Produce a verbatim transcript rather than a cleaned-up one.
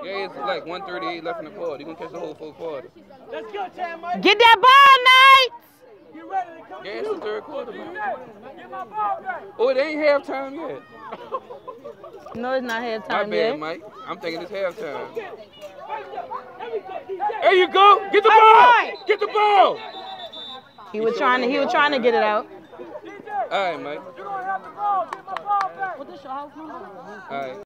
Yeah, it's like one thirty-eight left in the quarter. You gonna catch the whole full quarter. Let's go, Chad, Mike. Get that ball, Knight. You ready to come? Yeah, it's the third quarter, man. Get my ball back. Oh, it ain't halftime yet. No, it's not My halftime bad, yet. Mike. I'm thinking it's halftime. There you go. Get the ball. right. Get the ball. He was trying to. He was trying to get it out. All right, Mike. You don't have the ball. Get my ball back. What is your house number? All right.